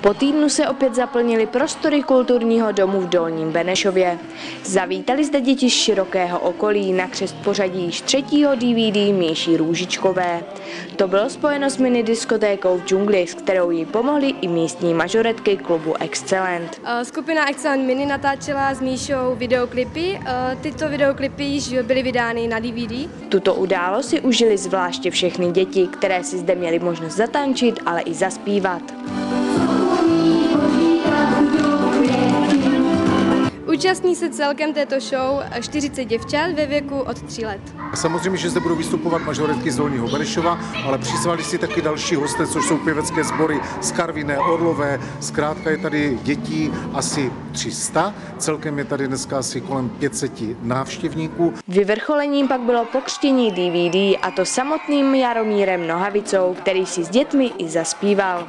Po týdnu se opět zaplnily prostory kulturního domu v Dolním Benešově. Zavítali zde děti z širokého okolí na křest pořadí již 3. DVD Míši Růžičkové. To bylo spojeno s minidiskotékou v džungli, s kterou jí pomohly i místní mažoretky klubu Excellent. Skupina Excellent Mini natáčela s Míšou videoklipy. Tyto videoklipy již byly vydány na DVD. Tuto událost si užili zvláště všechny děti, které si zde měly možnost zatančit, ale i zaspívat. Účastní se celkem této show 40 děvčat ve věku od 3 let. Samozřejmě, že zde budou vystupovat mažoretky z Dolního Benešova, ale přizvali si taky další hosté, což jsou pěvecké sbory z Karviné, Orlové. Zkrátka je tady dětí asi 300, celkem je tady dneska asi kolem 500 návštěvníků. Vyvrcholením pak bylo pokřtění DVD, a to samotným Jaromírem Nohavicou, který si s dětmi i zaspíval.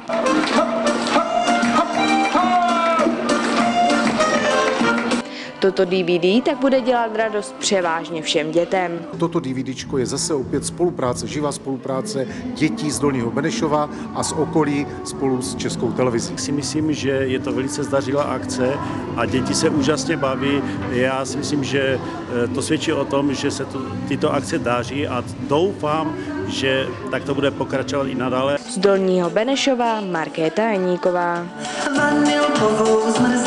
Toto DVD tak bude dělat radost převážně všem dětem. Toto DVDčko je zase opět spolupráce, živá spolupráce dětí z Dolního Benešova a z okolí spolu s Českou televizí. Si myslím, že je to velice zdařilá akce a děti se úžasně baví. Já si myslím, že to svědčí o tom, že se tyto akce daří a doufám, že tak to bude pokračovat i nadále. Z Dolního Benešova Markéta Janíková.